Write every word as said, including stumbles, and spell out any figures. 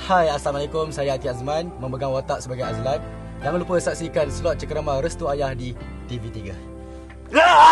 Hai, Assalamualaikum. Saya Ati Azman, memegang watak sebagai Azlan. Jangan lupa saksikan slot Cengkerama Restu Ayah di T V tiga.